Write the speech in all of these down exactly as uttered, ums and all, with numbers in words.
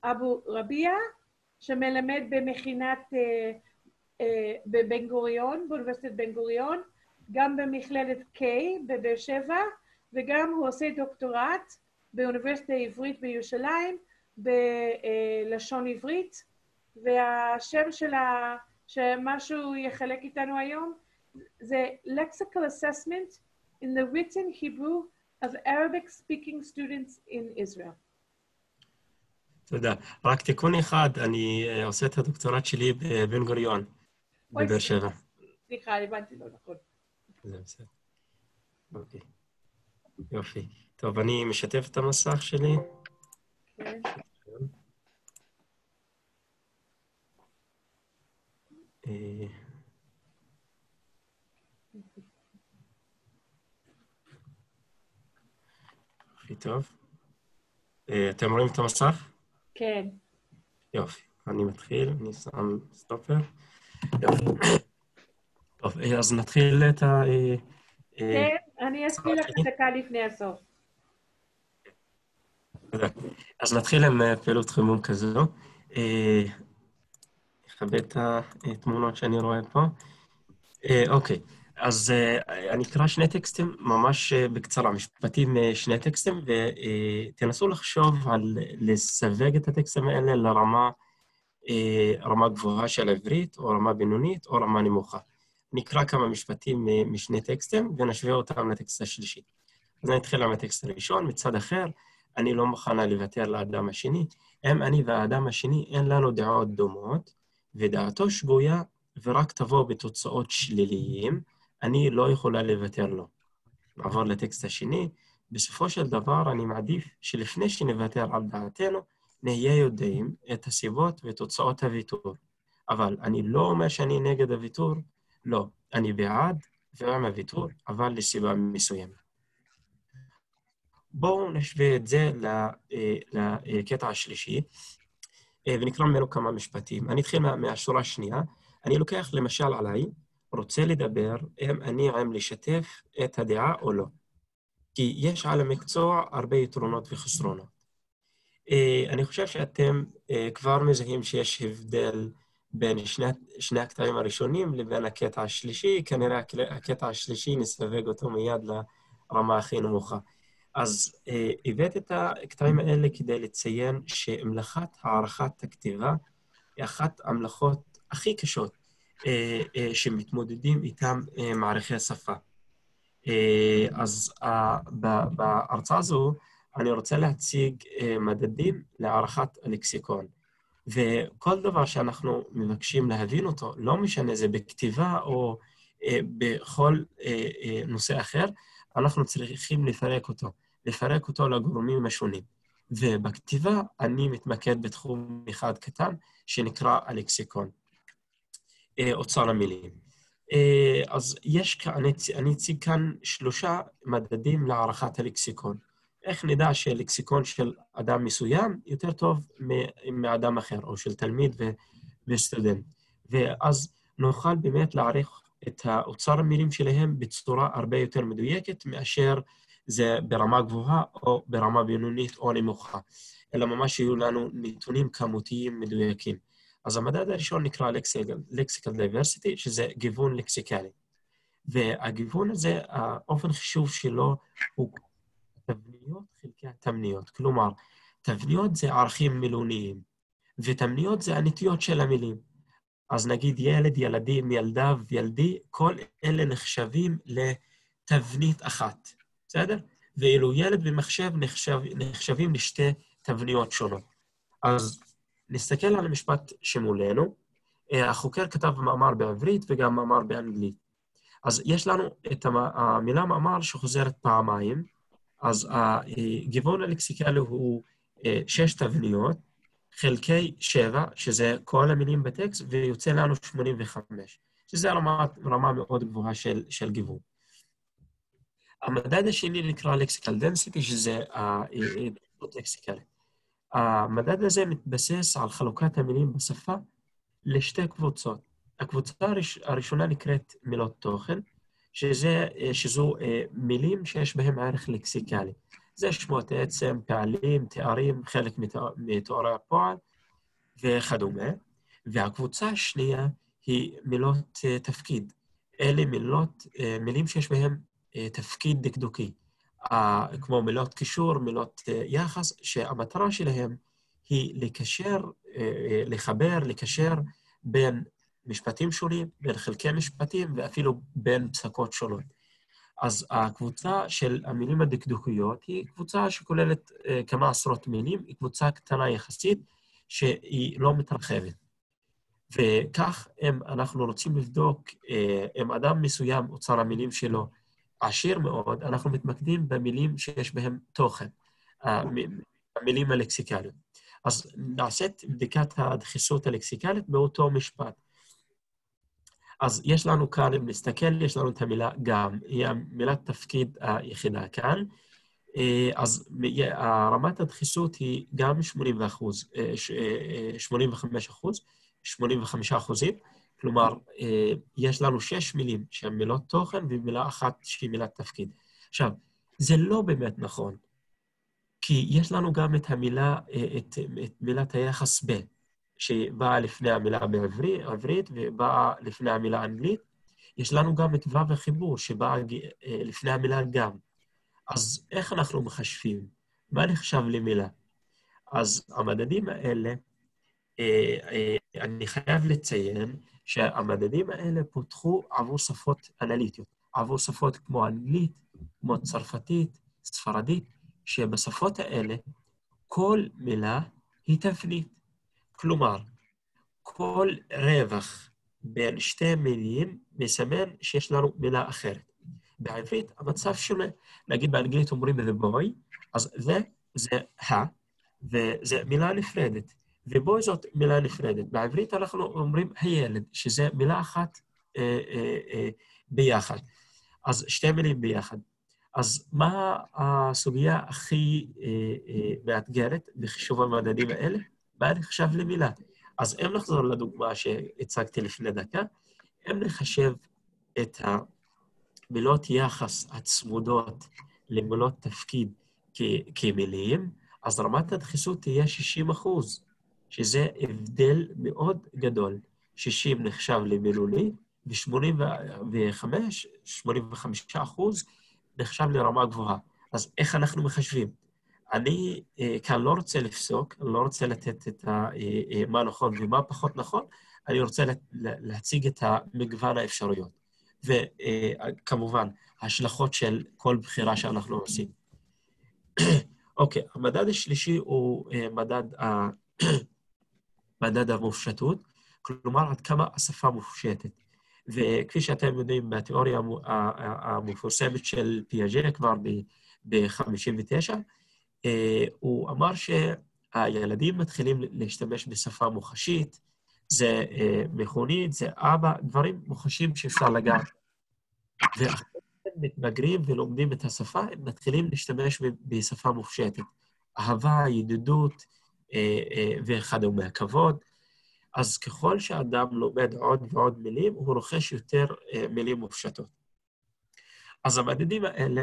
אבו רביע, שמלמד במכינת אה, אה, בבן גוריון, באוניברסיטת בן גוריון, גם במכללת קיי בבאר שבע, וגם הוא עושה דוקטורט באוניברסיטה העברית בירושלים, בלשון עברית, והשם שלה, שמשהו יחלק איתנו היום, זה Lexical Assessment in the Written Hebrew of Arabic-speaking students in Israel. תודה. רק תיקון אחד, אני עושה את הדוקטורט שלי בבן גוריון, בבאר שבע. סליחה, הבנתי לא נכון. זה בסדר. אוקיי. יופי. טוב, אני משתף את המסך שלי. כן. הכי טוב. אתם רואים את המסך? כן. יופי. אני מתחיל, אני שם סטופר. יופי. טוב, אז נתחיל את ה... כן, אני אתחיל לך דקה לפני הסוף. תודה. אז נתחיל עם פעילות חימום כזו. נכבד את התמונות שאני רואה פה. אוקיי, אז אני אקרא שני טקסטים, ממש בקצרה, משפטים שני טקסטים, ותנסו לחשוב על לסווג את הטקסטים האלה לרמה רמה גבוהה של עברית, או רמה בינונית, או רמה נמוכה. נקרא כמה משפטים משני טקסטים, ונשווה אותם לטקסט השלישי. אז אני אתחיל עם הטקסט הראשון, מצד אחר, אני לא מוכנה לוותר לאדם השני, אם אני והאדם השני אין לנו דעות דומות, ודעתו שגויה ורק תבוא בתוצאות שליליים, אני לא יכולה לוותר לו. נעבור לטקסט השני, בסופו של דבר אני מעדיף שלפני שנוותר על דעתנו, נהיה יודעים את הסיבות ותוצאות הוויתור. אבל אני לא אומר שאני נגד הוויתור, לא, אני בעד ועם הוויתור, אבל לסיבה מסוימת. בואו נשווה את זה לקטע השלישי, ונקרא ממנו כמה משפטים. אני אתחיל מהשורה השנייה. אני לוקח למשל עליי, רוצה לדבר אם אני עם לשתף את הדעה או לא. כי יש על המקצוע הרבה יתרונות וחסרונות. אני חושב שאתם כבר מזהים שיש הבדל בין שני, שני הקטעים הראשונים לבין הקטע השלישי, כנראה הקטע השלישי נסווג אותו מיד לרמה הכי נמוכה. אז הבאת את הקטעים האלה כדי לציין שמלאכת הערכת הכתיבה היא אחת המלאכות הכי קשות שמתמודדים איתם מערכי השפה. אז בהרצאה הזו אני רוצה להציג מדדים להערכת הלקסיקון. וכל דבר שאנחנו מבקשים להבין אותו, לא משנה זה בכתיבה או בכל נושא אחר, אנחנו צריכים לפרק אותו, לפרק אותו לגורמים השונים. ובכתיבה אני מתמקד בתחום אחד קטן שנקרא הלקסיקון, אוצר המילים. אז יש, אני אציג כאן שלושה מדדים להערכת הלקסיקון. איך נדע שהלקסיקון של אדם מסוים יותר טוב מאדם אחר, או של תלמיד וסטודנט. ואז נוכל באמת להעריך את האוצר המילים שלהם בצורה הרבה יותר מדויקת, מאשר זה ברמה גבוהה או ברמה בינונית או נמוכה. אלא ממש יהיו לנו נתונים כמותיים מדויקים. אז המדד הראשון נקרא Lexical Diversity, שזה גיוון לקסיקלי. והגיוון הזה, האופן חישוב שלו הוא תבניות חלקי התמניות. כלומר, תבניות זה ערכים מילוניים, ותמניות זה הנטיות של המילים. אז נגיד ילד, ילדים, ילדה וילדי, כל אלה נחשבים לתבנית אחת. בסדר? ואילו ילד ומחשב נחשב, נחשבים לשתי תבניות שונות. אז נסתכל על המשפט שמולנו. החוקר כתב מאמר בעברית וגם מאמר באנגלית. אז יש לנו את המילה מאמר שחוזרת פעמיים. אז הגיוון הלקסיקלי הוא שש תבניות, חלקי שבע, שזה כל המילים בטקסט, ויוצא לנו שמונים וחמש, שזה רמה, רמה מאוד גבוהה של, של גיוון. המדד השני נקרא Lexical Density, שזה הלקסיקלי. המדד הזה מתבסס על חלוקת המילים בשפה לשתי קבוצות. הקבוצה הראשונה נקראת מילות תוכן, שזה, שזו מילים שיש בהם ערך לקסיקלי. זה שמות עצם, פעלים, תארים, חלק מתוארי הפועל וכדומה. והקבוצה השנייה היא מילות תפקיד. אלה מילות, מילים שיש בהן תפקיד דקדוקי, כמו מילות קישור, מילות יחס, שהמטרה שלהם היא לקשר, לחבר, לקשר בין משפטים שונים, בין חלקי משפטים ואפילו בין פסקות שונות. אז הקבוצה של המילים הדקדוקיות היא קבוצה שכוללת כמה עשרות מילים, היא קבוצה קטנה יחסית שהיא לא מתרחבת. וכך אם אנחנו רוצים לבדוק אם אדם מסוים אוצר המילים שלו עשיר מאוד, אנחנו מתמקדים במילים שיש בהם תוכן, המילים הלקסיקליות. אז נעשית בדיקת הדחיסות הלקסיקלית באותו משפט. אז יש לנו כאן, אם נסתכל, יש לנו את המילה גם, היא המילת תפקיד היחידה כאן. אז רמת הדחיסות היא גם שמונים אחוז, שמונים וחמישה אחוז, שמונים וחמישה אחוזים, כלומר, יש לנו שש מילים שהן מילות תוכן ומילה אחת שהיא מילת תפקיד. עכשיו, זה לא באמת נכון, כי יש לנו גם את המילה, את, את מילת היחס ב, שבאה לפני המילה בעברית ובאה לפני המילה האנגלית. יש לנו גם את ו' החיבור שבאה לפני המילה גם. אז איך אנחנו מחשבים? מה נחשב למילה? אז המדדים האלה, אני חייב לציין שהמדדים האלה פותחו עבור שפות אנליטיות, עבור שפות כמו אנגלית, כמו צרפתית, ספרדית, שבשפות האלה כל מילה היא תפנית. כלומר, כל רווח בין שתי מילים מסמן שיש לנו מילה אחרת. בעברית המצב שונה. נגיד באנגלית אומרים the boy, אז זה, זה ה, וזה מילה נפרדת. ובוי זאת מילה נפרדת. בעברית אנחנו אומרים הילד, שזה מילה אחת אה, אה, אה, ביחד. אז שתי מילים ביחד. אז מה הסוגיה הכי אה, אה, מאתגרת בחישוב המדדים האלה? מה נחשב למילה? אז אם נחזור לדוגמה שהצגתי לפני דקה, אם נחשב את המילות יחס הצמודות למילות תפקיד כ- כמילים, אז רמת הדחיסות תהיה שישים אחוז. שזה הבדל מאוד גדול. שישים נחשב למילולי, ו-שמונים וחמש, שמונים וחמישה אחוז נחשב לרמה גבוהה. אז איך אנחנו מחשבים? אני כאן לא רוצה לפסוק, אני לא רוצה לתת את מה נכון ומה פחות נכון, אני רוצה להציג את המגוון האפשרויות. וכמובן, ההשלכות של כל בחירה שאנחנו עושים. אוקיי, המדד השלישי הוא מדד ה... מדד המופשטות, כלומר עד כמה השפה מופשטת. וכפי שאתם יודעים, בתיאוריה המפורסמת של פיאז'ה כבר ב-חמישים ותשע, הוא אמר שהילדים מתחילים להשתמש בשפה מוחשית, זה מכונית, זה אבא, דברים מוחשים שאפשר לגעת. ואחרי הם מתבגרים ולומדים את השפה, הם מתחילים להשתמש בשפה מופשטת. אהבה, ידידות, וכדומה, כבוד. אז ככל שאדם לומד עוד ועוד מילים, הוא רוכש יותר מילים מופשטות. אז המדדים האלה,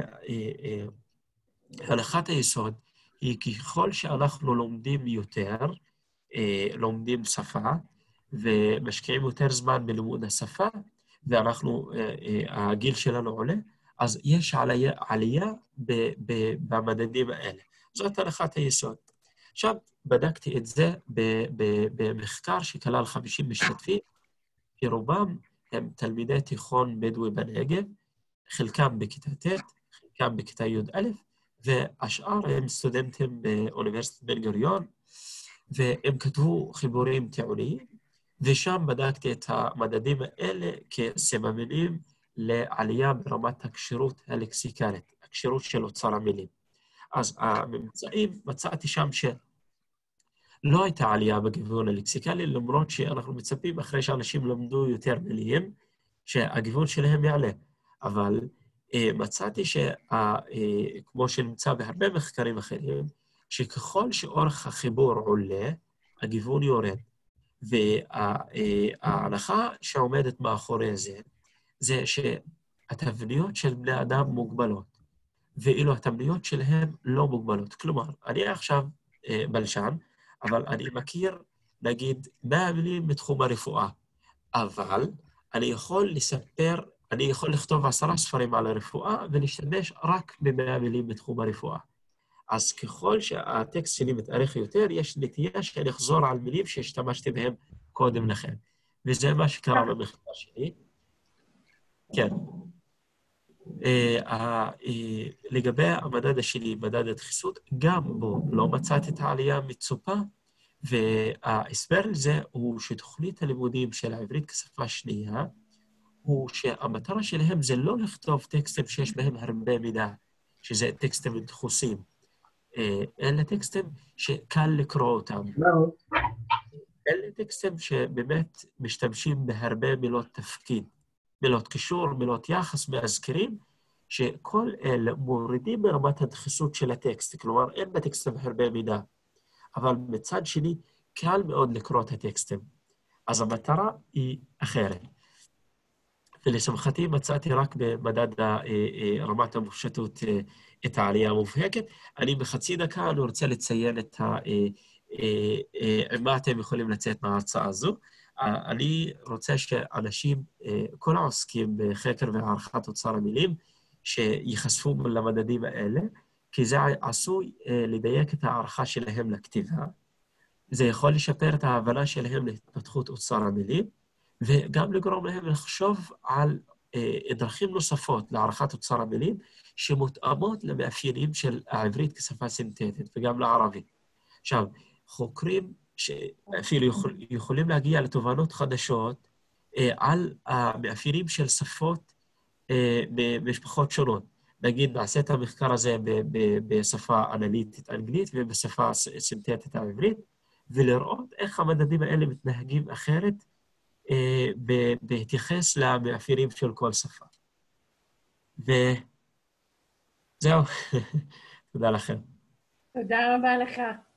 הנחת היסוד, היא ככל שאנחנו לומדים יותר, לומדים שפה, ומשקיעים יותר זמן בלימוד השפה, ואנחנו, הגיל שלנו עולה, אז יש עלייה, עלייה במדדים האלה. זאת הנחת היסוד. עכשיו, בדקתי את זה במחקר שכלל חמישים משתתפים, שרובם הם תלמידי תיכון בדואי בנגב, חלקם בכיתה ט', חלקם בכיתה י"א, והשאר הם סטודנטים באוניברסיטת בן גוריון, והם כתבו חיבורים טיעוניים, ושם בדקתי את המדדים האלה כסממנים לעלייה ברמת הקשירות הלקסיקלית, הקשירות של אוצר המילים. אז הממצאים, מצאתי שם שלא הייתה עלייה בגיוון הלקסיקלי, למרות שאנחנו מצפים אחרי שאנשים למדו יותר מילים, שהגיוון שלהם יעלה. אבל מצאתי שכמו שנמצא בהרבה מחקרים אחרים, שככל שאורך החיבור עולה, הגיוון יורד. וההנחה שעומדת מאחורי זה, זה שהתבניות של בני אדם מוגבלות. ואילו התבניות שלהם לא מוגבלות. כלומר, אני עכשיו אה, בלשן, אבל אני מכיר, נגיד, מאה מילים בתחום הרפואה, אבל אני יכול לספר, אני יכול לכתוב עשרה ספרים על הרפואה, ולהשתמש רק במאה מילים בתחום הרפואה. אז ככל שהטקסט שלי מתארך יותר, יש נטייה שאני אחזור על מילים שהשתמשתי בהם קודם לכן. וזה מה שקרה במחקר שלי. כן. לגבי המדד השני, מדד הדחיסות, גם בו לא מצאתי את העלייה המצופה, וההסבר לזה הוא שתוכנית הלימודים של העברית כשפה שנייה, הוא שהמטרה שלהם זה לא לכתוב טקסטים שיש בהם הרבה מידע, שזה טקסטים דחוסים, אלה טקסטים שקל לקרוא אותם. אלה טקסטים שבאמת משתמשים בהרבה מילות תפקיד, מילות קישור, מילות יחס, מאזכרים, שכל אלה מורידים ברמת הדחיסות של הטקסט, כלומר אין בטקסטים הרבה מידע, אבל מצד שני קל מאוד לקרוא את הטקסטים. אז המטרה היא אחרת. ולשמחתי מצאתי רק במדד רמת המופשטות את העלייה המובהקת. אני בחצי דקה, אני רוצה לציין את ה... מה אתם יכולים לצאת מההרצאה הזו. אני רוצה שאנשים, כל העוסקים בחקר והערכת אוצר המילים, שיחשפו למדדים האלה, כי זה עשוי לדייק את הערכה שלהם לכתיבה. זה יכול לשפר את ההבנה שלהם להתפתחות אוצר המילים, וגם לגרום להם לחשוב על דרכים נוספות להערכת אוצר המילים, שמותאמות למאפיינים של העברית כשפה סינתטית, וגם לערבית. עכשיו, חוקרים שאפילו יכול, יכולים להגיע לתובנות חדשות על המאפיינים של שפות במשפחות שונות. נגיד, נעשה את המחקר הזה בשפה אנליטית אנגלית ובשפה סינתטית העברית, ולראות איך המדדים האלה מתנהגים אחרת בהתייחס למאפיינים של כל שפה. וזהו, תודה לכם. תודה רבה לך.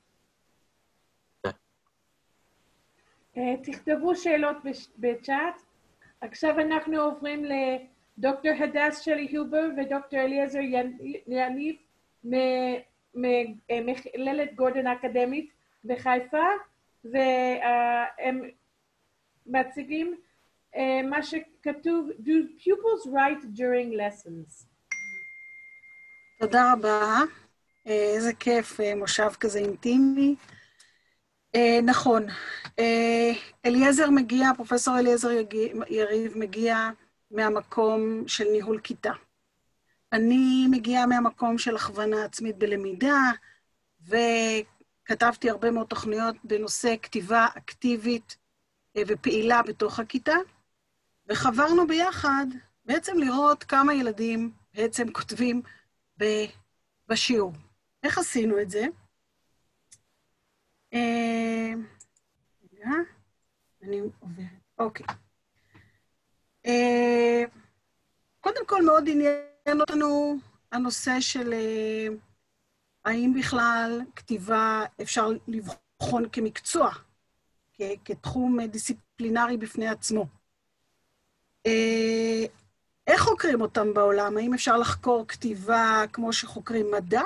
תכתבו שאלות בצ'אט. עכשיו אנחנו עוברים לדוקטור הדס שלי הובר ודוקטור אליעזר יניב ממכללת גורדון האקדמית בחיפה, והם מציגים מה שכתוב Do pupils write during lessons? תודה רבה, איזה כיף, מושב כזה אינטימי. נכון, אליעזר מגיע, פרופסור אליעזר יריב מגיע מהמקום של ניהול כיתה. אני מגיעה מהמקום של הכוונה עצמית בלמידה, וכתבתי הרבה מאוד תוכניות בנושא כתיבה אקטיבית ופעילה בתוך הכיתה, וחברנו ביחד בעצם לראות כמה ילדים בעצם כותבים בשיעור. איך עשינו את זה? רגע, אני עוברת, אוקיי. קודם כל מאוד עניין אותנו הנושא של האם בכלל כתיבה אפשר לבחון כמקצוע, כתחום דיסציפלינרי בפני עצמו. איך חוקרים אותם בעולם? האם אפשר לחקור כתיבה כמו שחוקרים מדע?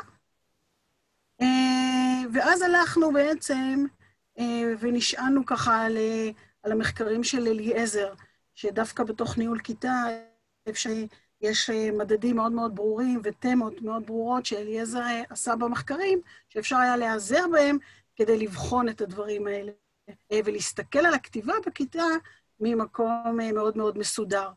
ואז הלכנו בעצם ונשענו ככה על, על המחקרים של אליעזר, שדווקא בתוך ניהול כיתה יש מדדים מאוד מאוד ברורים ותמות מאוד ברורות שאליעזר עשה במחקרים, שאפשר היה להיעזר בהם כדי לבחון את הדברים האלה, ולהסתכל על הכתיבה בכיתה ממקום מאוד מאוד מסודר.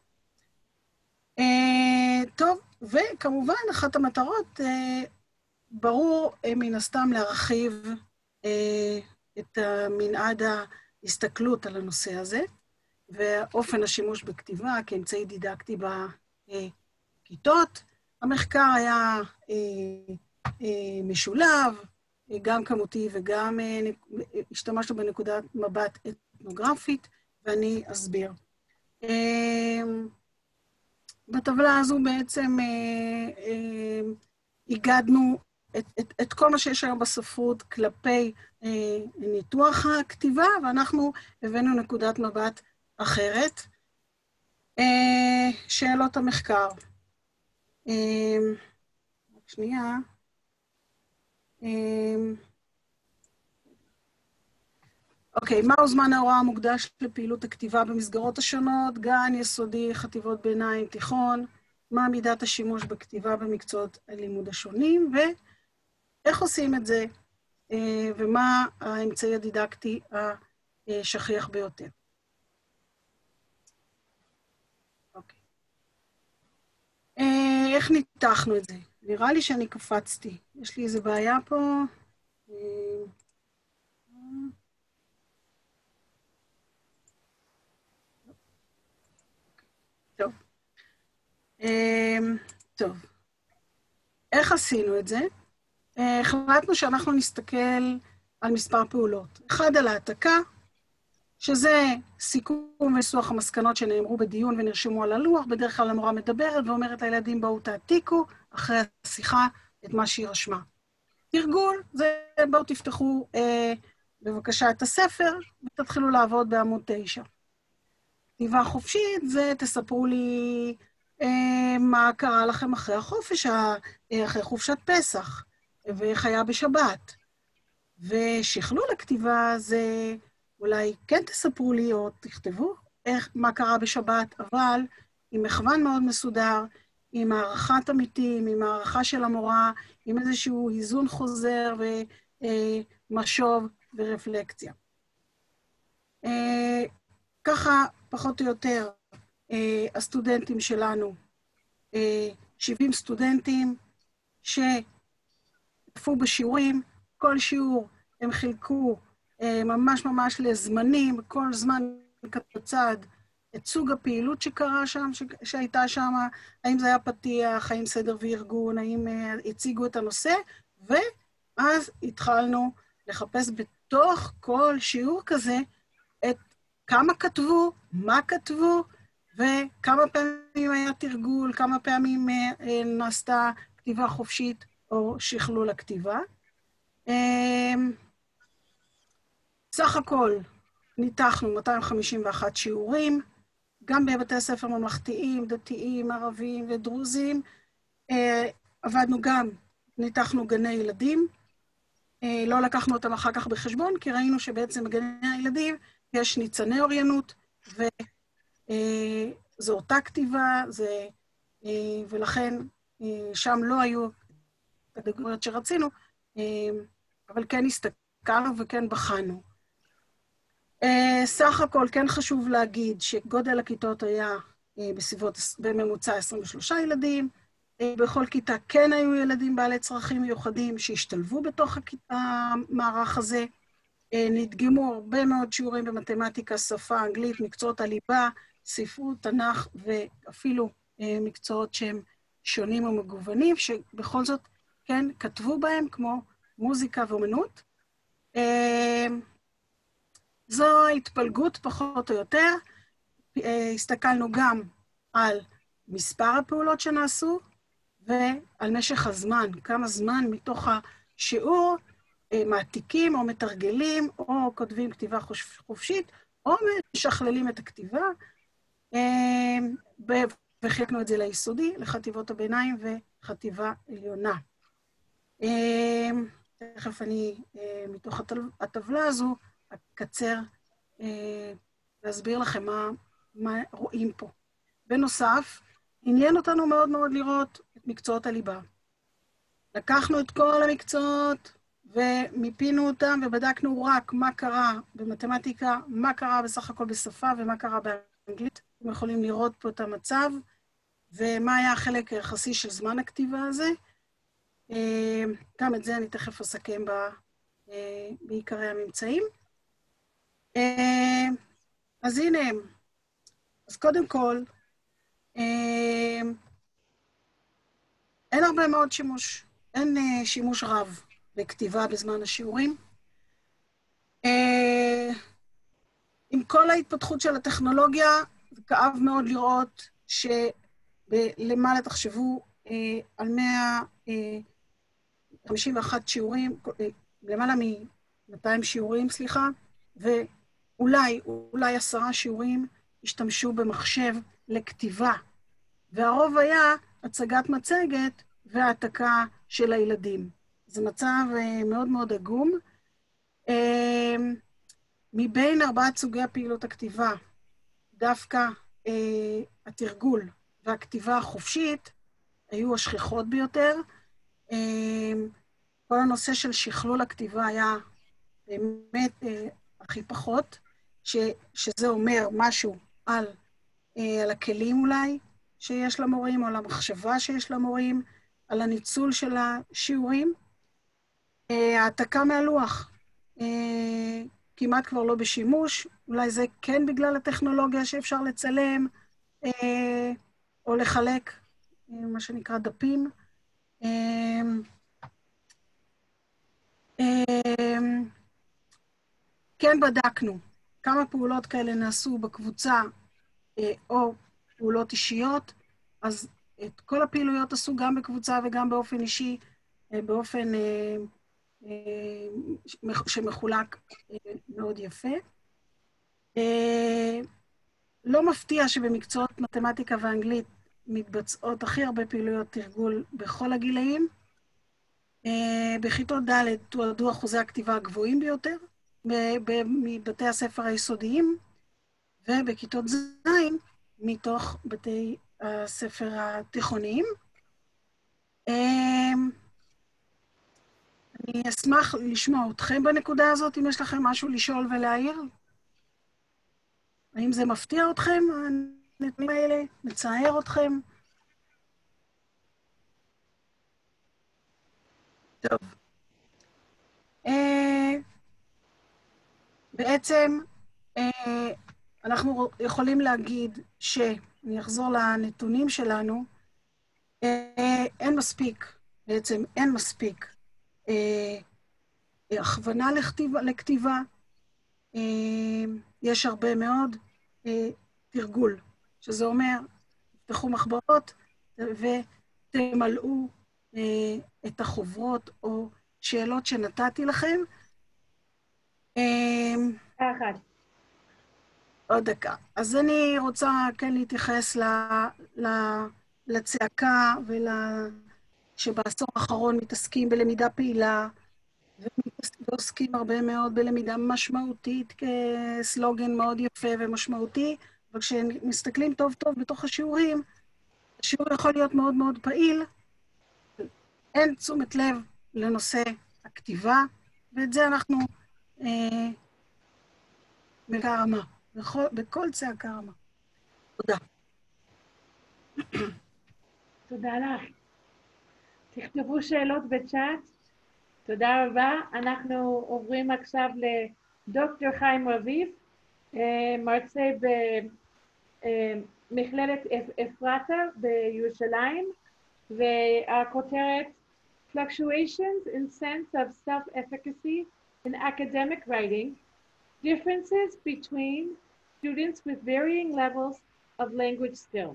טוב, וכמובן אחת המטרות, ברור מן הסתם להרחיב את מנעד ההסתכלות על הנושא הזה, ואופן השימוש בכתיבה כאמצעי דידקטי בכיתות. המחקר היה משולב, גם כמותי וגם השתמשנו בנקודת מבט אתנוגרפית, ואני אסביר. בטבלה הזו בעצם הגדנו את, את, את כל מה שיש היום בספרות כלפי ניתוח הכתיבה, ואנחנו הבאנו נקודת מבט אחרת. שאלות המחקר. שנייה. אוקיי, מהו זמן ההוראה המוקדש לפעילות הכתיבה במסגרות השונות, גן, יסודי, חטיבות ביניים, תיכון, מה מידת השימוש בכתיבה במקצועות הלימוד השונים, ואיך עושים את זה, ומה האמצעי הדידקטי השכיח ביותר. אוקיי. איך ניתחנו את זה? נראה לי שאני קפצתי. יש לי איזו בעיה פה. טוב. טוב. איך עשינו את זה? החלטנו שאנחנו נסתכל על מספר פעולות. אחד, על העתקה, שזה סיכום וניסוח המסקנות שנאמרו בדיון ונרשמו על הלוח. בדרך כלל המורה מדברת ואומרת לילדים, בואו תעתיקו אחרי השיחה את מה שהיא רשמה. תרגול, זה בואו תפתחו אה, בבקשה את הספר ותתחילו לעבוד בעמוד תשע. כתיבה חופשית, זה תספרו לי אה, מה קרה לכם אחרי החופש, אחרי חופשת פסח, ואיך היה בשבת. ושכלול הכתיבה זה אולי כן תספרו לי או תכתבו איך, מה קרה בשבת, אבל עם מכוון מאוד מסודר, עם הערכת עמיתים, עם הערכה של המורה, עם איזשהו איזון חוזר ומשוב ורפלקציה. ככה, פחות או יותר, הסטודנטים שלנו, שבעים סטודנטים שתפו בשיעורים, כל שיעור הם חילקו ממש ממש לזמנים, כל זמן כצד, את סוג הפעילות שקרה שם, שהייתה שם, האם זה היה פתיח, האם סדר וארגון, האם הציגו את הנושא, ואז התחלנו לחפש בתוך כל שיעור כזה את כמה כתבו, מה כתבו, וכמה פעמים היה תרגול, כמה פעמים נעשתה כתיבה חופשית או שכלול הכתיבה. סך הכל ניתחנו מאתיים חמישים ואחת שיעורים, גם בבתי הספר ממלכתיים, דתיים, ערבים ודרוזים. עבדנו גם, ניתחנו גני ילדים. לא לקחנו אותם אחר כך בחשבון, כי ראינו שבעצם בגני הילדים יש ניצני אוריינות, וזו אותה כתיבה, זה, ולכן שם לא היו קטגוריות שרצינו, אבל כן הסתכלנו וכן בחנו. סך הכל כן חשוב להגיד שגודל הכיתות היה בסביבות, בממוצע עשרים ושלושה ילדים, בכל כיתה כן היו ילדים בעלי צרכים מיוחדים שהשתלבו בתוך המערך הזה, נדגמו הרבה מאוד שיעורים במתמטיקה, שפה, אנגלית, מקצועות הליבה, ספרות, תנ"ך ואפילו מקצועות שהם שונים ומגוונים, שבכל זאת כן כתבו בהם כמו מוזיקה ואומנות. זו ההתפלגות פחות או יותר. הסתכלנו גם על מספר הפעולות שנעשו ועל משך הזמן, כמה זמן מתוך השיעור מעתיקים או מתרגלים או כותבים כתיבה חופשית או משכללים את הכתיבה, וחילקנו את זה ליסודי, לחטיבות הביניים וחטיבה עליונה. תכף אני, מתוך הטבלה הזו, אקצר להסביר לכם מה, מה רואים פה. בנוסף, עניין אותנו מאוד מאוד לראות את מקצועות הליבה. לקחנו את כל המקצועות ומיפינו אותם ובדקנו רק מה קרה במתמטיקה, מה קרה בסך הכל בשפה ומה קרה באנגלית. אתם יכולים לראות פה את המצב ומה היה החלק היחסי של זמן הכתיבה הזה. גם את זה אני תכף אסכם בעיקרי הממצאים. אז הנה הם. אז קודם כל, אין הרבה מאוד שימוש, אין שימוש רב בכתיבה בזמן השיעורים. עם כל ההתפתחות של הטכנולוגיה, זה כאב מאוד לראות שלמעלה תחשבו על מאה חמישים ואחת שיעורים, למעלה מ-מאתיים שיעורים, סליחה, ואולי, אולי עשרה שיעורים השתמשו במחשב לכתיבה. והרוב היה הצגת מצגת והעתקה של הילדים. זה מצב מאוד מאוד עגום. מבין ארבעת סוגי הפעילות הכתיבה, דווקא התרגול והכתיבה החופשית היו השכיחות ביותר. כל הנושא של שכלול הכתיבה היה באמת הכי פחות, ש, שזה אומר משהו על, על הכלים אולי שיש למורים, או על המחשבה שיש למורים, על הניצול של השיעורים. העתקה מהלוח, כמעט כבר לא בשימוש, אולי זה כן בגלל הטכנולוגיה שאפשר לצלם, או לחלק, מה שנקרא דפים. כן בדקנו כמה פעולות כאלה נעשו בקבוצה או פעולות אישיות, אז את כל הפעילויות עשו גם בקבוצה וגם באופן אישי, באופן שמחולק מאוד יפה. לא מפתיע שבמקצועות מתמטיקה ואנגלית מתבצעות הכי הרבה פעילויות תרגול בכל הגילאים. בכיתות ד' תועדו אחוזי הכתיבה הגבוהים ביותר מבתי הספר היסודיים, ובכיתות ז' מתוך בתי הספר התיכוניים. אני אשמח לשמוע אתכם בנקודה הזאת, אם יש לכם משהו לשאול ולהעיר. האם זה מפתיע אתכם, הנתונים האלה? מצער אתכם? טוב. בעצם אנחנו יכולים להגיד ש... אני אחזור לנתונים שלנו, אין מספיק, בעצם אין מספיק הכוונה לכתיבה, לכתיבה. יש הרבה מאוד תרגול, שזה אומר, תפתחו מחברות ותמלאו את החוברות או שאלות שנתתי לכם. אחת. עוד דקה. אז אני רוצה כן להתייחס ל, ל, לצעקה ול... שבעשור האחרון מתעסקים בלמידה פעילה, ועוסקים הרבה מאוד בלמידה משמעותית כסלוגן מאוד יפה ומשמעותי, אבל כשמסתכלים טוב טוב בתוך השיעורים, השיעור יכול להיות מאוד מאוד פעיל, אין תשומת לב לנושא הכתיבה, ואת זה אנחנו אה, בקרמה, בכל, בכל צעקה רמה. תודה. תודה לך. תכתבו שאלות בצ'אט. תודה רבה. אנחנו עוברים עכשיו לדוקטור חיים רביב, מרצה במכללת אפרתה בירושלים, והכותרת Fluctuations in sense of self-efficacy in academic writing, differences between students with varying levels of language skills.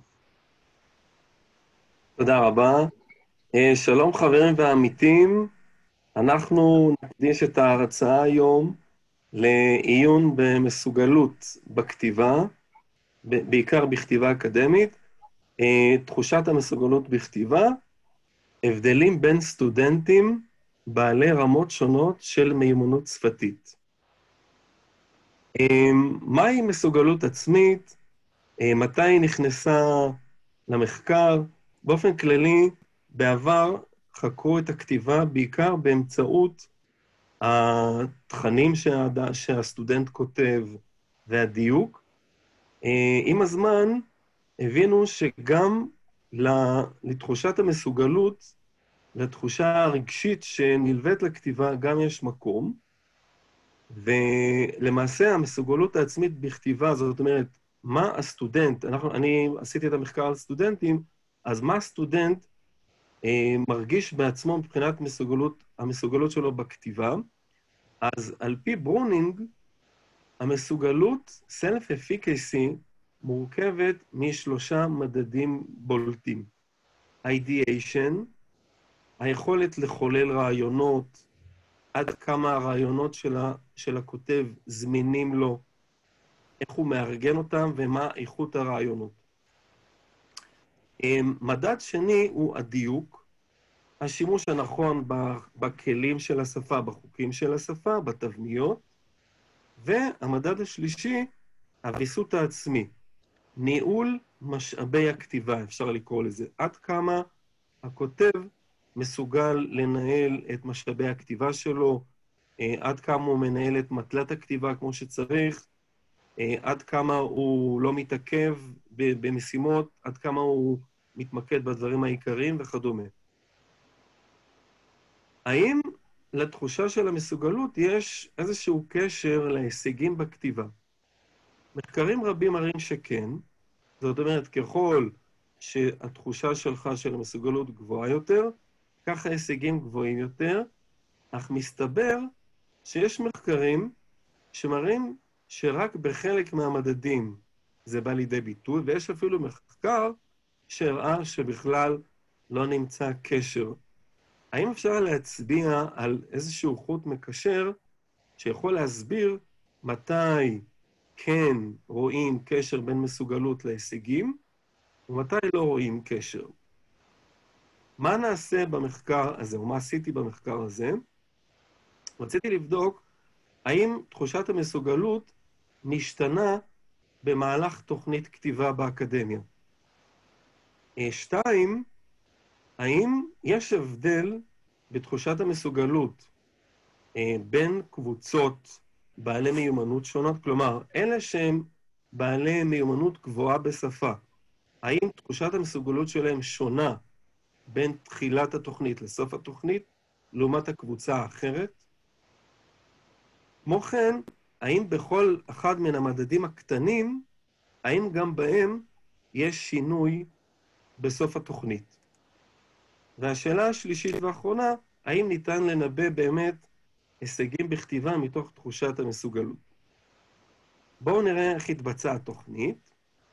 תודה רבה. שלום חברים ועמיתים. אנחנו נקדיש את ההרצאה היום לעיון במסוגלות בכתיבה, בעיקר בכתיבה אקדמית, תחושת המסוגלות בכתיבה, הבדלים בין סטודנטים בעלי רמות שונות של מיומנות שפתית. מהי מסוגלות עצמית? מתי היא נכנסה למחקר? באופן כללי, בעבר חקרו את הכתיבה בעיקר באמצעות התכנים שהסטודנט כותב והדיוק. עם הזמן הבינו שגם לתחושת המסוגלות, לתחושה הרגשית שנלווית לכתיבה, גם יש מקום. ולמעשה המסוגלות העצמית בכתיבה, זאת אומרת, מה הסטודנט, אנחנו, אני עשיתי את המחקר על סטודנטים, אז מה הסטודנט אה, מרגיש בעצמו מבחינת מסוגלות, המסוגלות שלו בכתיבה? אז על פי ברונינג, המסוגלות, self-efficacy, מורכבת משלושה מדדים בולטים. ideation, היכולת לחולל רעיונות, עד כמה הרעיונות של, ה, של הכותב זמינים לו, איך הוא מארגן אותם ומה איכות הרעיונות. מדד שני הוא הדיוק, השימוש הנכון בכלים של השפה, בחוקים של השפה, בתבניות, והמדד השלישי, הוויסות העצמי, ניהול משאבי הכתיבה, אפשר לקרוא לזה, עד כמה הכותב מסוגל לנהל את משאבי הכתיבה שלו, עד כמה הוא מנהל את מטלת הכתיבה כמו שצריך, עד כמה הוא לא מתעכב במשימות, עד כמה הוא מתמקד בדברים העיקריים וכדומה. האם לתחושה של המסוגלות יש איזשהו קשר להישגים בכתיבה? מחקרים רבים מראים שכן, זאת אומרת, ככל שהתחושה שלך של המסוגלות גבוהה יותר, כך ההישגים גבוהים יותר, אך מסתבר שיש מחקרים שמראים שרק בחלק מהמדדים זה בא לידי ביטוי, ויש אפילו מחקר שהראה שבכלל לא נמצא קשר. האם אפשר להצביע על איזשהו חוט מקשר שיכול להסביר מתי כן רואים קשר בין מסוגלות להישגים, ומתי לא רואים קשר? מה נעשה במחקר הזה, או מה עשיתי במחקר הזה? רציתי לבדוק האם תחושת המסוגלות משתנה במהלך תוכנית כתיבה באקדמיה. שתיים, האם יש הבדל בתחושת המסוגלות בין קבוצות בעלי מיומנות שונות? כלומר, אלה שהם בעלי מיומנות גבוהה בשפה, האם תחושת המסוגלות שלהם שונה בין תחילת התוכנית לסוף התוכנית, לעומת הקבוצה האחרת? כמו כן, האם בכל אחד מן המדדים הקטנים, האם גם בהם יש שינוי בסוף התוכנית? והשאלה השלישית והאחרונה, האם ניתן לנבא באמת הישגים בכתיבה מתוך תחושת המסוגלות? בואו נראה איך התבצעה התוכנית.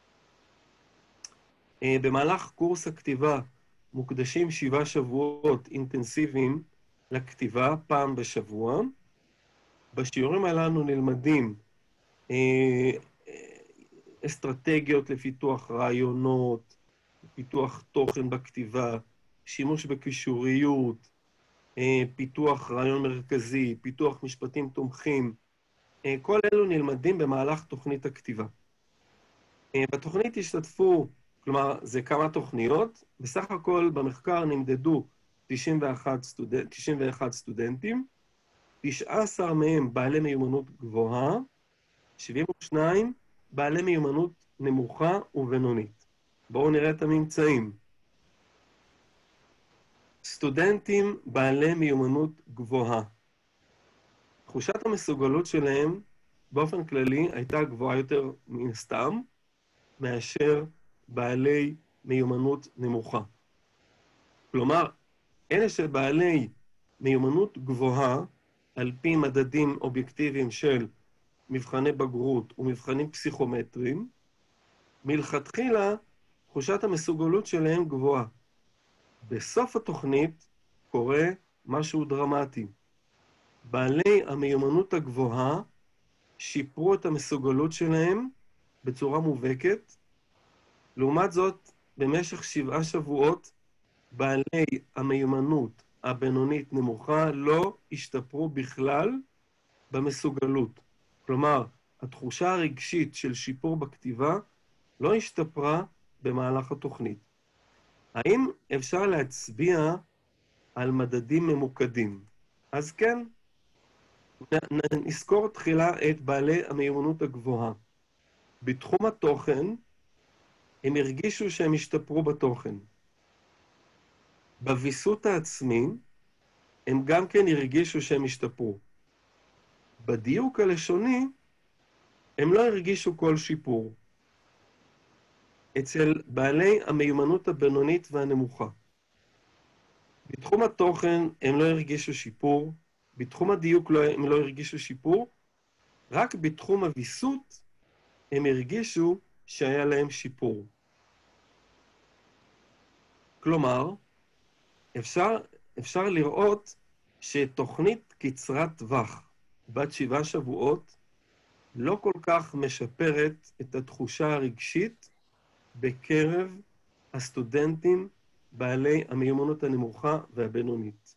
במהלך קורס הכתיבה מוקדשים שבעה שבועות אינטנסיביים לכתיבה פעם בשבוע. בשיעורים הללו נלמדים אה, אסטרטגיות לפיתוח רעיונות, פיתוח תוכן בכתיבה, שימוש בקישוריות, אה, פיתוח רעיון מרכזי, פיתוח משפטים תומכים. אה, כל אלו נלמדים במהלך תוכנית הכתיבה. אה, בתוכנית השתתפו, כלומר, זה כמה תוכניות, בסך הכל במחקר נמדדו תשעים ואחד, סטודנט, תשעים ואחד סטודנטים, תשעה עשר מהם בעלי מיומנות גבוהה, שבעים ושניים בעלי מיומנות נמוכה ובינונית. בואו נראה את הממצאים. סטודנטים בעלי מיומנות גבוהה. תחושת המסוגלות שלהם באופן כללי הייתה גבוהה יותר מן הסתם, מאשר בעלי מיומנות נמוכה. כלומר, אלה שבעלי מיומנות גבוהה, על פי מדדים אובייקטיביים של מבחני בגרות ומבחנים פסיכומטריים, מלכתחילה תחושת המסוגלות שלהם גבוהה. בסוף התוכנית קורה משהו דרמטי. בעלי המיומנות הגבוהה שיפרו את המסוגלות שלהם בצורה מובהקת. לעומת זאת, במשך שבעה שבועות, בעלי המיומנות הבינונית נמוכה לא השתפרו בכלל במסוגלות. כלומר, התחושה הרגשית של שיפור בכתיבה לא השתפרה במהלך התוכנית. האם אפשר להצביע על מדדים ממוקדים? אז כן, נזכור תחילה את בעלי המיומנות הגבוהה. בתחום התוכן, הם הרגישו שהם השתפרו בתוכן. בוויסות העצמי, הם גם כן הרגישו שהם השתפרו. בדיוק הלשוני, הם לא הרגישו כל שיפור. אצל בעלי המיומנות הבינונית והנמוכה. בתחום התוכן הם לא הרגישו שיפור, בתחום הדיוק לא, הם לא הרגישו שיפור, רק בתחום הוויסות הם הרגישו שהיה להם שיפור. כלומר, אפשר, אפשר לראות שתוכנית קצרת טווח, בת שבעה שבועות, לא כל כך משפרת את התחושה הרגשית בקרב הסטודנטים בעלי המיומנות הנמוכה והבינונית.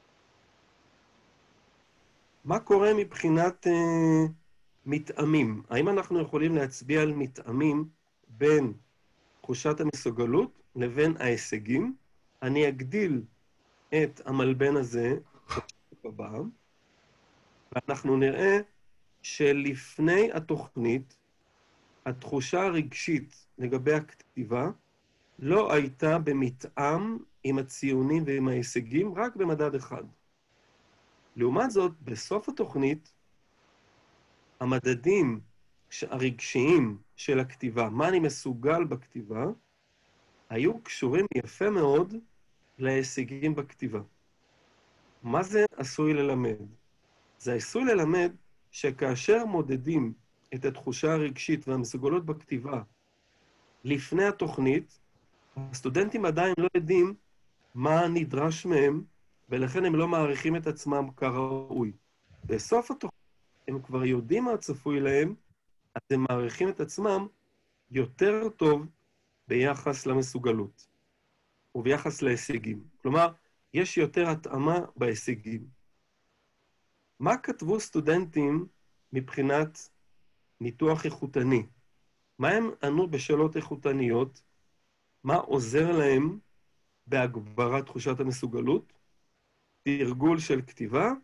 מה קורה מבחינת אה, מתאמים? האם אנחנו יכולים להצביע על מתאמים בין תחושת המסוגלות לבין ההישגים? אני אגדיל את המלבן הזה בבא, ואנחנו נראה שלפני התוכנית, התחושה הרגשית לגבי הכתיבה לא הייתה במתאם עם הציונים ועם ההישגים, רק במדד אחד. לעומת זאת, בסוף התוכנית, המדדים הרגשיים של הכתיבה, מה אני מסוגל בכתיבה, היו קשורים יפה מאוד להישגים בכתיבה. מה זה עשוי ללמד? זה עשוי ללמד שכאשר מודדים את התחושה הרגשית והמסוגלות בכתיבה לפני התוכנית, הסטודנטים עדיין לא יודעים מה נדרש מהם, ולכן הם לא מעריכים את עצמם כראוי. בסוף התוכנית הם כבר יודעים מה צפוי להם, אז הם מעריכים את עצמם יותר טוב ביחס למסוגלות וביחס להישגים. כלומר, יש יותר התאמה בהישגים. מה כתבו סטודנטים מבחינת ניתוח איכותני? מה הם ענו בשאלות איכותניות? מה עוזר להם בהגברת תחושת המסוגלות? תרגול של כתיבה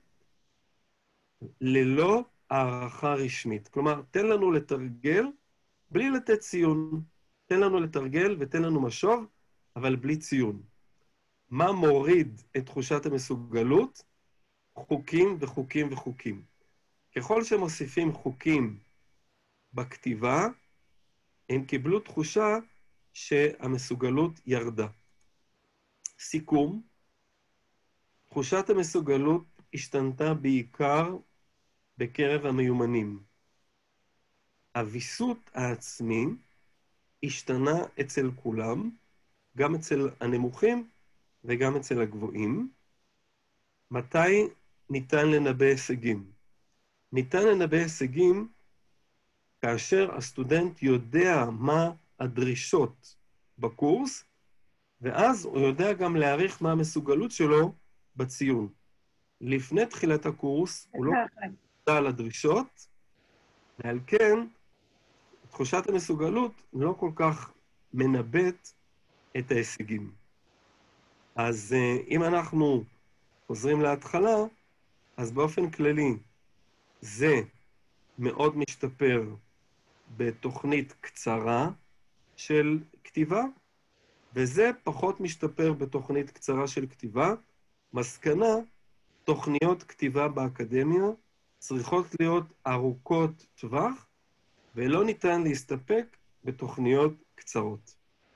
ללא הערכה רשמית. כלומר, תן לנו לתרגל בלי לתת ציון. תן לנו לתרגל ותן לנו משוב, אבל בלי ציון. מה מוריד את תחושת המסוגלות? חוקים וחוקים וחוקים. ככל שמוסיפים חוקים בכתיבה, הם קיבלו תחושה שהמסוגלות ירדה. סיכום, תחושת המסוגלות השתנתה בעיקר בקרב המיומנים. הוויסות העצמי השתנה אצל כולם, גם אצל הנמוכים וגם אצל הגבוהים. מתי ניתן לנבא הישגים? ניתן לנבא הישגים כאשר הסטודנט יודע מה הדרישות בקורס, ואז הוא יודע גם להעריך מה המסוגלות שלו בציון. לפני תחילת הקורס הוא לא יודע על הדרישות, ועל כן תחושת המסוגלות לא כל כך מנבאת את ההישגים. אז אם אנחנו חוזרים להתחלה, אז באופן כללי זה מאוד משתפר בתוכנית קצרה של כתיבה, וזה פחות משתפר בתוכנית קצרה של כתיבה. מסקנה, תוכניות כתיבה באקדמיה צריכות להיות ארוכות טווח, ולא ניתן להסתפק בתוכניות קצרות.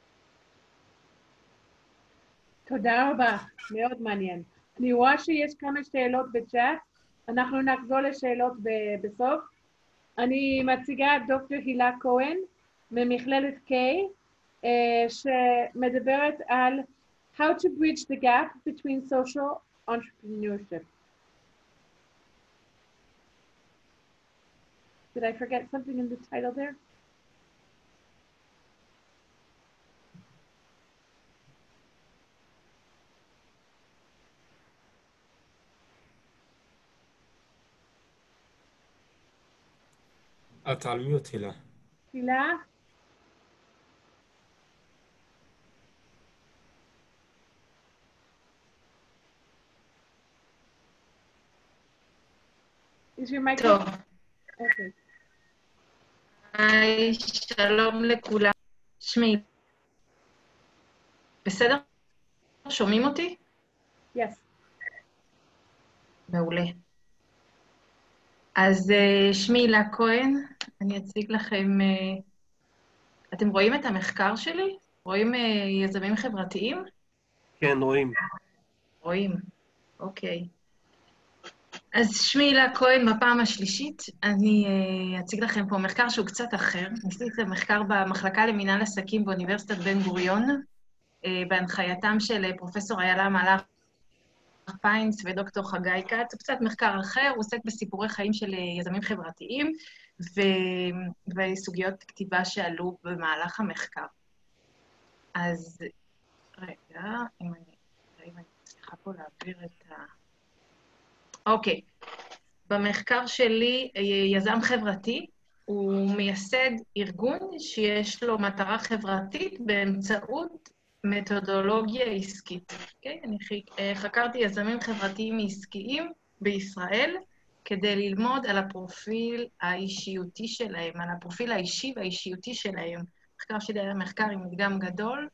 תודה רבה, מאוד מעניין. אני רואה שיש כמה שאלות בצ'אט, אנחנו נחזור לשאלות בסוף. אני מציגה את דוקטור הילה כהן ממכללת K, שמדברת על how to bridge the gap between social entrepreneurship. Did I forget something in the title there? את על מיוט, הילה. הילה? Is your mic טוב. Okay. היי, שלום לכולם. שמי. בסדר? שומעים אותי? Yes. מעולה. אז שמי הילה כהן, אני אציג לכם, אתם רואים את המחקר שלי? רואים יזמים חברתיים? כן, רואים. רואים, אוקיי. אז שמי הילה כהן, בפעם השלישית, אני אציג לכם פה מחקר שהוא קצת אחר. ניסיתי את המחקר במחלקה למינהל עסקים באוניברסיטת בן גוריון, בהנחייתם של פרופסור איילה מלאך פיינס ודוקטור חגי כץ. הוא קצת מחקר אחר, הוא עוסק בסיפורי חיים של יזמים חברתיים ו... וסוגיות כתיבה שעלו במהלך המחקר. אז רגע, אם אני... אם אני צריכה פה להעביר את ה... אוקיי. במחקר שלי, יזם חברתי, הוא מייסד ארגון שיש לו מטרה חברתית באמצעות מתודולוגיה עסקית. אוקיי? אני חקרתי יזמים חברתיים עסקיים בישראל, כדי ללמוד על הפרופיל האישיותי שלהם, על הפרופיל האישי והאישיותי שלהם. המחקר שלי היה מחקר עם מדגם גדול,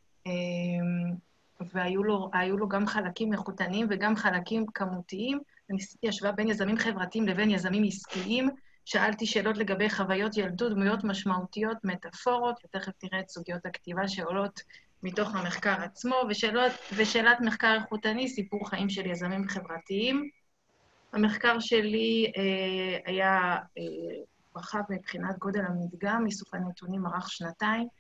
והיו לו, היו לו גם חלקים איכותניים וגם חלקים כמותיים. אני עשיתי השוואה בין יזמים חברתיים לבין יזמים עסקיים, שאלתי שאלות לגבי חוויות ילדות, דמויות משמעותיות, מטאפורות, ותכף נראה את סוגיות הכתיבה שעולות מתוך המחקר עצמו, ושאלות, ושאלת מחקר איכותני, סיפור חיים של יזמים חברתיים. המחקר שלי אה, היה אה, רחב מבחינת גודל המדגם, איסוף הנתונים ארך שנתיים.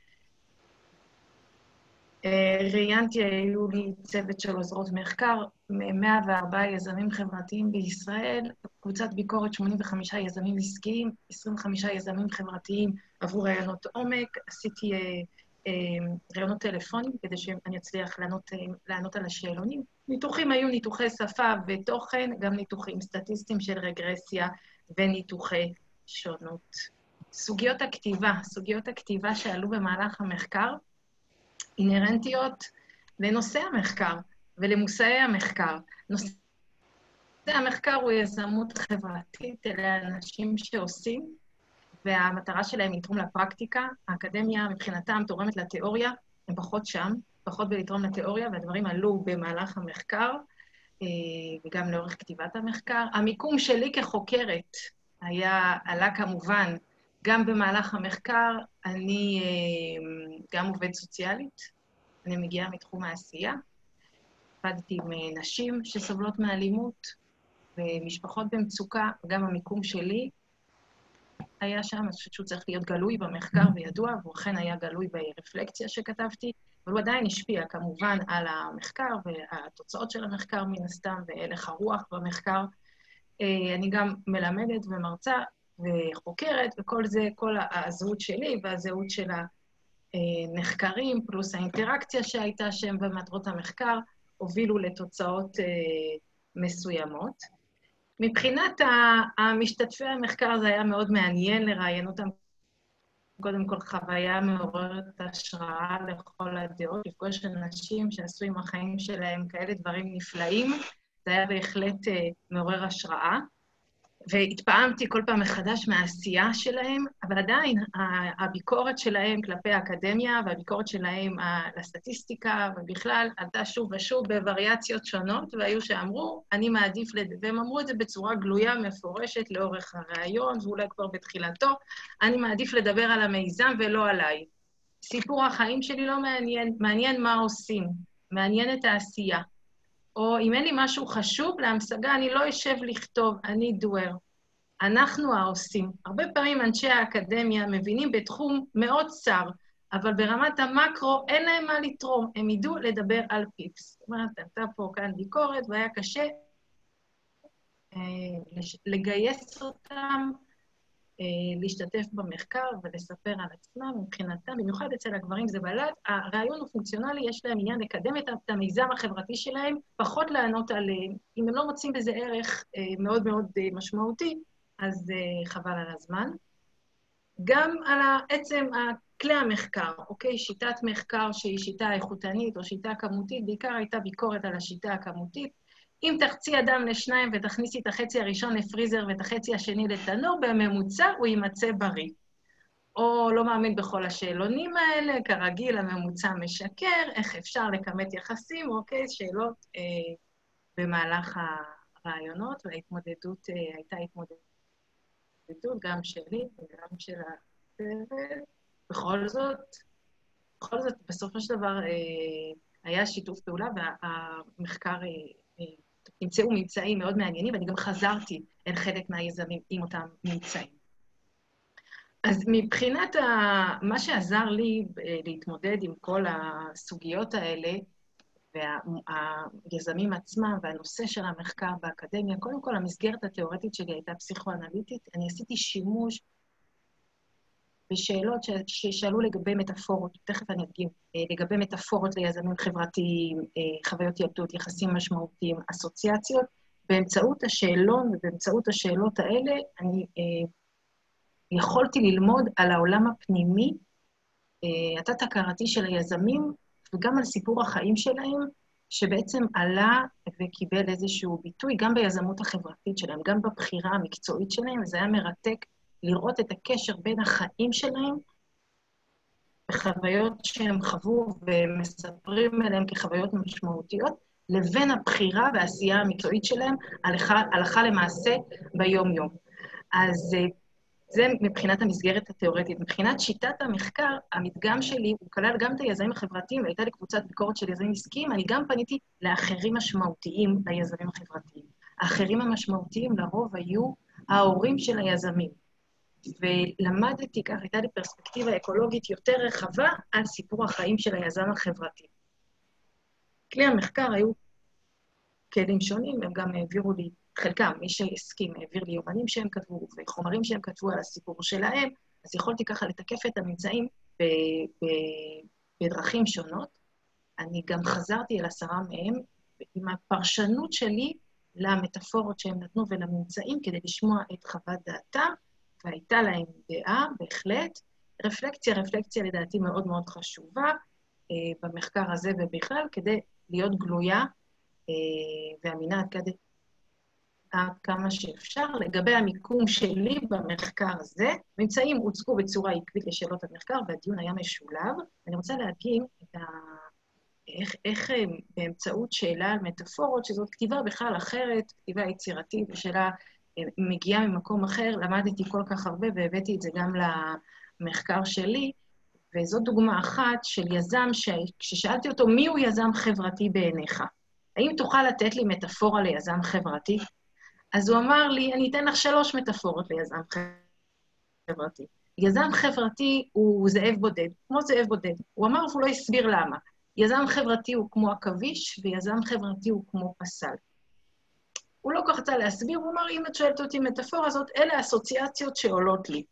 ראיינתי, היו לי צוות של עוזרות מחקר, מאה וארבעה יזמים חברתיים בישראל, קבוצת ביקורת שמונים וחמישה יזמים עסקיים, עשרים וחמישה יזמים חברתיים עבור ראיונות עומק, עשיתי אה, אה, ראיונות טלפונים כדי שאני אצליח לענות, אה, לענות על השאלונים. ניתוחים היו ניתוחי שפה ותוכן, גם ניתוחים סטטיסטיים של רגרסיה וניתוחי שונות. סוגיות הכתיבה, סוגיות הכתיבה שעלו במהלך המחקר, אינרנטיות לנושא המחקר ולמושאי המחקר. נושא המחקר הוא יזמות חברתית, אלה אנשים שעושים, והמטרה שלהם היא לתרום לפרקטיקה. האקדמיה מבחינתם תורמת לתיאוריה, הם פחות שם, פחות בלתרום לתיאוריה, והדברים עלו במהלך המחקר, וגם לאורך כתיבת המחקר. המיקום שלי כחוקרת היה, עלה כמובן, גם במהלך המחקר, אני גם עובד סוציאלית, אני מגיעה מתחום העשייה, עבדתי עם נשים שסובלות מאלימות, ומשפחות במצוקה, גם המיקום שלי היה שם, אני חושבת שהוא צריך להיות גלוי במחקר וידוע, והוא אכן היה גלוי ברפלקציה שכתבתי, אבל הוא עדיין השפיע כמובן על המחקר והתוצאות של המחקר מן הסתם, והלך הרוח במחקר. אני גם מלמדת ומרצה, וחוקרת, וכל זה, כל הזהות שלי והזהות של הנחקרים, פלוס האינטראקציה שהייתה שם במטרות המחקר, הובילו לתוצאות אה, מסוימות. מבחינת המשתתפי המחקר זה היה מאוד מעניין לראיין אותם, קודם כל חוויה מעוררת השראה לכל הדעות, לפגוש אנשים שעשו עם החיים שלהם כאלה דברים נפלאים, זה היה בהחלט אה, מעורר השראה. והתפעמתי כל פעם מחדש מהעשייה שלהם, אבל עדיין הביקורת שלהם כלפי האקדמיה והביקורת שלהם לסטטיסטיקה ובכלל עלתה שוב ושוב בווריאציות שונות, והיו שאמרו, אני מעדיף, לד... והם אמרו את זה בצורה גלויה, מפורשת לאורך הרעיון, ואולי כבר בתחילתו, אני מעדיף לדבר על המיזם ולא עליי. סיפור החיים שלי לא מעניין, מעניין מה עושים, מעניין את העשייה. או אם אין לי משהו חשוב להמשגה, אני לא אשב לכתוב, אני דואר. אנחנו העושים. הרבה פעמים אנשי האקדמיה מבינים בתחום מאוד צר, אבל ברמת המקרו אין להם מה לתרום, הם ידעו לדבר על פיפס. זאת אומרת, הייתה פה כאן ביקורת, והיה קשה אה, לגייס אותם, אה, להשתתף במחקר ולספר על עצמם מבחינתם, במיוחד אצל הגברים זה בלט, הרעיון הוא פונקציונלי, יש להם עניין לקדם את המיזם החברתי שלהם, פחות לענות על, אם הם לא מוצאים בזה ערך אה, מאוד מאוד אה, משמעותי, אז אה, חבל על הזמן. גם על עצם כלי המחקר, אוקיי? שיטת מחקר שהיא שיטה איכותנית או שיטה כמותית, בעיקר הייתה ביקורת על השיטה הכמותית. אם תחצי אדם לשניים ותכניסי את החצי הראשון לפריזר ואת החצי השני לתנור, בממוצע הוא יימצא בריא. או לא מאמין בכל השאלונים האלה, כרגיל הממוצע משקר, איך אפשר לכמת יחסים, אוקיי? שאלות אה, במהלך הרעיונות, וההתמודדות אה, הייתה התמודדות גם שלי וגם של הצוות. בכל זאת, בכל זאת, בסופו של דבר אה, היה שיתוף פעולה, והמחקר אה, אה, נמצאו ממצאים מאוד מעניינים, ואני גם חזרתי אל חלק מהיזמים עם אותם ממצאים. אז מבחינת ה... מה שעזר לי להתמודד עם כל הסוגיות האלה, והיזמים עצמם והנושא של המחקר באקדמיה, קודם כל המסגרת התיאורטית שלי הייתה פסיכואנליטית, אני עשיתי שימוש בשאלות ששאלו לגבי מטאפורות, תכף אני אדגים, לגבי מטאפורות ליזמים חברתיים, חוויות ילדות, יחסים משמעותיים, אסוציאציות, באמצעות השאלון ובאמצעות השאלות האלה, אני יכולתי ללמוד על העולם הפנימי, התת-הכרתי של היזמים, וגם על סיפור החיים שלהם, שבעצם עלה וקיבל איזשהו ביטוי, גם ביזמות החברתית שלהם, גם בבחירה המקצועית שלהם, וזה היה מרתק לראות את הקשר בין החיים שלהם, בחוויות שהם חוו ומספרים עליהם כחוויות משמעותיות, לבין הבחירה והעשייה המקצועית שלהם, הלכה, הלכה למעשה ביום-יום. אז זה מבחינת המסגרת התיאורטית. מבחינת שיטת המחקר, המדגם שלי, הוא כלל גם את היזמים החברתיים, והייתה לי קבוצת ביקורת של יזמים עסקיים, אני גם פניתי לאחרים משמעותיים ליזמים החברתיים. האחרים המשמעותיים לרוב היו ההורים של היזמים. ולמדתי, כך הייתה לי פרספקטיבה אקולוגית יותר רחבה על סיפור החיים של היזם החברתי. כלי המחקר היו כלים שונים, הם גם העבירו לי, חלקם, מי שהסכים, העביר לי יומנים שהם כתבו וחומרים שהם כתבו על הסיפור שלהם, אז יכולתי ככה לתקף את הממצאים ב- ב- בדרכים שונות. אני גם חזרתי אל עשרה מהם עם הפרשנות שלי למטאפורות שהם נתנו ולממצאים כדי לשמוע את חוות דעתם, והייתה להם דעה, בהחלט. רפלקציה, רפלקציה לדעתי מאוד מאוד חשובה אה, במחקר הזה ובכלל, כדי להיות גלויה אה, ואמינה עד כדי כמה שאפשר. לגבי המיקום שלי במחקר הזה, ממצאים הוצגו בצורה עקבית לשאלות המחקר, והדיון היה משולב. אני רוצה להדגים את ה... איך, איך באמצעות שאלה על מטאפורות, שזאת כתיבה בכלל אחרת, כתיבה יצירתית, ושאלה מגיעה ממקום אחר, למדתי כל כך הרבה והבאתי את זה גם למחקר שלי, וזאת דוגמה אחת של יזם שכששאלתי אותו מי הוא יזם חברתי בעיניך, האם תוכל לתת לי מטאפורה ליזם חברתי? אז הוא אמר לי, אני אתן לך שלוש מטאפורות ליזם חברתי. יזם חברתי הוא זאב בודד, כמו זאב בודד. הוא אמר והוא לא הסביר למה. יזם חברתי הוא כמו עכביש, ויזם חברתי הוא כמו פסל. הוא לא כך רצה להסביר, הוא אמר, אם את שואלת אותי מטאפורה הזאת, אלה האסוציאציות שעולות לי.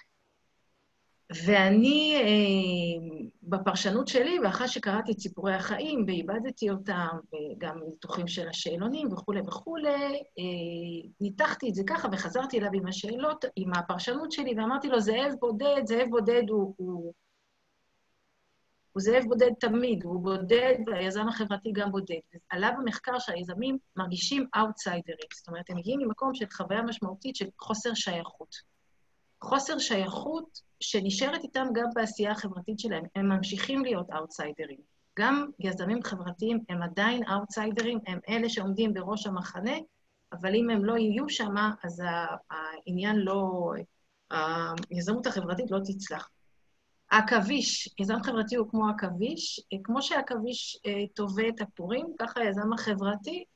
ואני, אה, בפרשנות שלי, ואחרי שקראתי את סיפורי החיים, ואיבדתי אותם, וגם ניתוחים של השאלונים וכו' וכו', אה, ניתחתי את זה ככה, וחזרתי אליו עם השאלות, עם הפרשנות שלי, ואמרתי לו, זאב בודד, זאב בודד הוא... הוא הוא זאב בודד תמיד, הוא בודד, והיזם החברתי גם בודד. עליו המחקר שהיזמים מרגישים אאוטסיידרים, זאת אומרת, הם מגיעים ממקום של חוויה משמעותית של חוסר שייכות. חוסר שייכות שנשארת איתם גם בעשייה החברתית שלהם, הם ממשיכים להיות אאוטסיידרים. גם יזמים חברתיים הם עדיין אאוטסיידרים, הם אלה שעומדים בראש המחנה, אבל אם הם לא יהיו שם, אז העניין לא, היזמות החברתית לא תצלח. העכביש, יזם חברתי הוא כמו עכביש, כמו שהעכביש תובע את הפורים, ככה היזם החברתי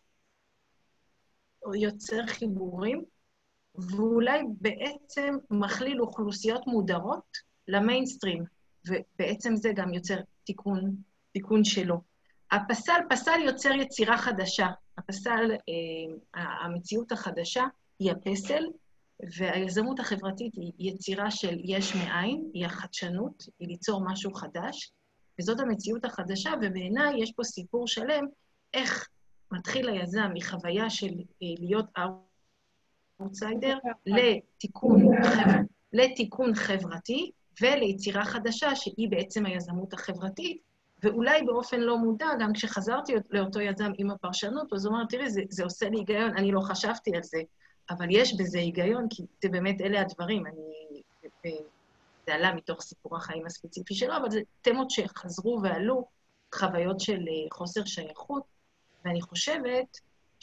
יוצר חיבורים, ואולי בעצם מכליל אוכלוסיות מודרות למיינסטרים, ובעצם זה גם יוצר תיקון, תיקון שלו. הפסל, פסל יוצר יצירה חדשה. הפסל, המציאות החדשה היא הפסל, והיזמות החברתית היא יצירה של יש מאין, היא החדשנות, היא ליצור משהו חדש, וזאת המציאות החדשה, ובעיניי יש פה סיפור שלם, איך מתחיל היזם מחוויה של להיות אאוטסיידר לתיקון, לתיקון חברתי, וליצירה חדשה שהיא בעצם היזמות החברתית, ואולי באופן לא מודע, גם כשחזרתי לאותו יזם עם הפרשנות, אז הוא אומר, תראי, זה, זה עושה לי היגיון, אני לא חשבתי על זה, אבל יש בזה היגיון, כי זה באמת אלה הדברים, אני, זה עלה מתוך סיפור החיים הספציפי שלו, אבל זה תמות שחזרו ועלו, חוויות של חוסר שייכות, ואני חושבת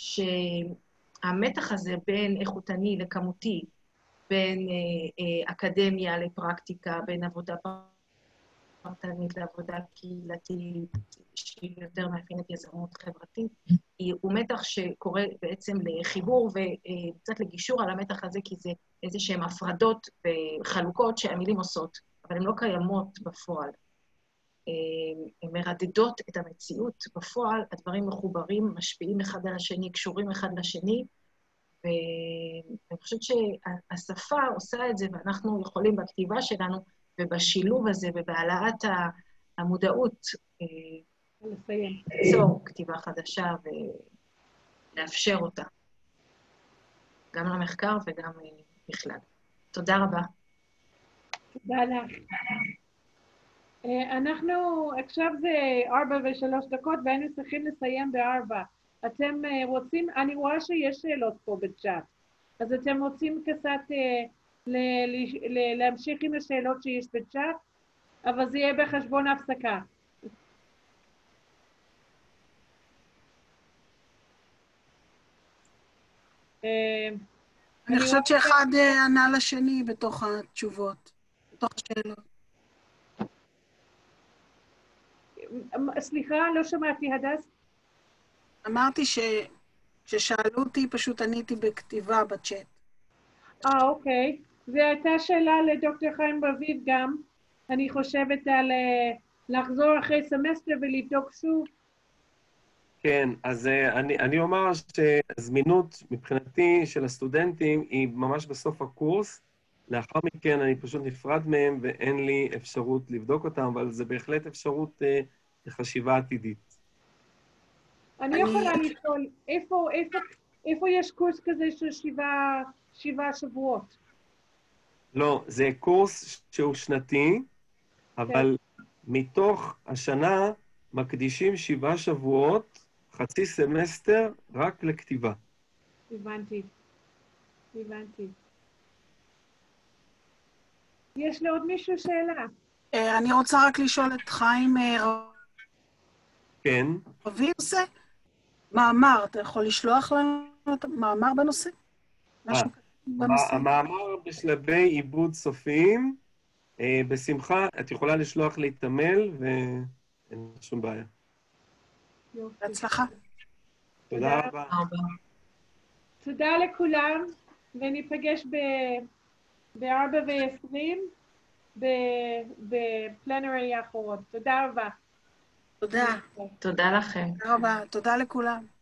שהמתח הזה בין איכותני לכמותי, בין אה, אה, אקדמיה לפרקטיקה, בין עבודה פרטנית לעבודה קהילתית, שהיא יותר מאפיינת יזמות חברתית, הוא מתח שקורה בעצם לחיבור וקצת לגישור על המתח הזה, כי זה איזה שהן הפרדות וחלוקות שהמילים עושות, אבל הן לא קיימות בפועל. הן מרדדות את המציאות בפועל, הדברים מחוברים, משפיעים אחד על השני, קשורים אחד לשני, ואני חושבת שהשפה עושה את זה, ואנחנו יכולים בכתיבה שלנו ובשילוב הזה ובהעלאת המודעות, לסיים. ליצור כתיבה חדשה ולאפשר אותה, גם למחקר וגם בכלל. תודה רבה. תודה לך. אנחנו, עכשיו זה ארבע ושלוש דקות, והיינו צריכים לסיים בארבע. אתם רוצים, אני רואה שיש שאלות פה בצ'אט, אז אתם רוצים קצת להמשיך עם השאלות שיש בצ'אט, אבל זה יהיה בחשבון הפסקה. אני חושבת שאחד ענה לשני בתוך התשובות, בתוך השאלות. סליחה, לא שמעתי, הדס. אמרתי ששאלו אותי, פשוט עניתי בכתיבה בצ'אט. אה, אוקיי. והייתה שאלה לדוקטור חיים רביב גם, אני חושבת על לחזור אחרי סמסטר ולבדוק שוב. כן, אז אני, אני אומר שהזמינות מבחינתי של הסטודנטים היא ממש בסוף הקורס. לאחר מכן אני פשוט נפרד מהם ואין לי אפשרות לבדוק אותם, אבל זה בהחלט אפשרות אה, לחשיבה עתידית. אני יכולה לשאול, איפה, איפה, איפה יש קורס כזה של שבעה, שבעה שבועות? לא, זה קורס שהוא שנתי, אבל מתוך השנה מקדישים שבעה שבועות, חצי סמסטר, רק לכתיבה. הבנתי, הבנתי. יש לעוד מישהו שאלה? אני רוצה רק לשאול את חיים כן. רביב זה? מאמר, אתה יכול לשלוח לנו מאמר בנושא? משהו בנושא? המאמר בשלבי עיבוד סופיים, בשמחה, את יכולה לשלוח לי את המייל ואין שום בעיה. בהצלחה. תודה רבה. תודה לכולם, וניפגש ב-ארבע ועשרים בפלנרי האחרון. תודה רבה. תודה. תודה לכם. תודה רבה. תודה לכולם.